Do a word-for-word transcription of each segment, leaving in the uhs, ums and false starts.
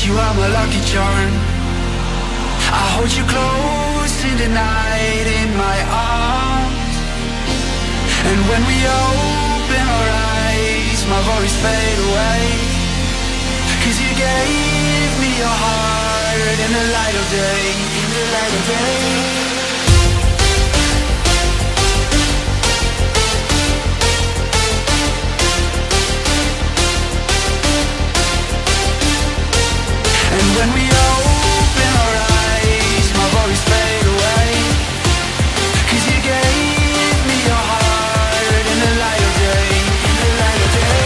you are my lucky charm. I hold you close in the night in my arms. And when we open our eyes, my worries fade away. Cause you gave me your heart in the light of day, in the light of day. When we open our eyes, my worries fade away. Cause you gave me your heart in the light of day, in the light of day.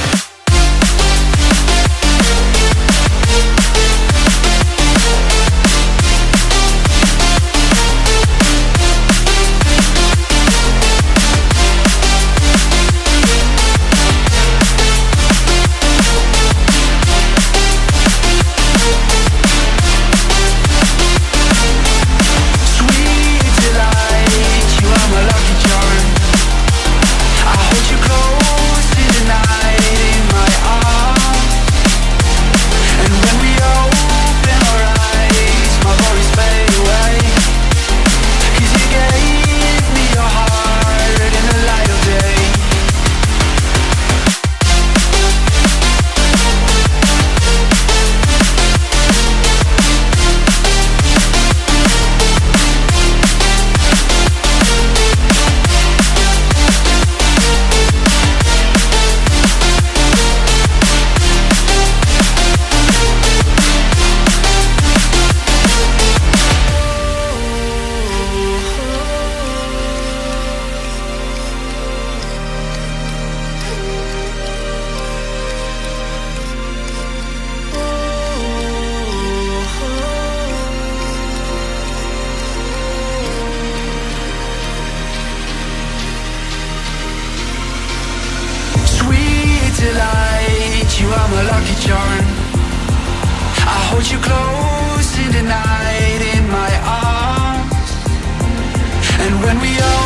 You are my lucky charm. I hold you close in the night in my arms. And when we are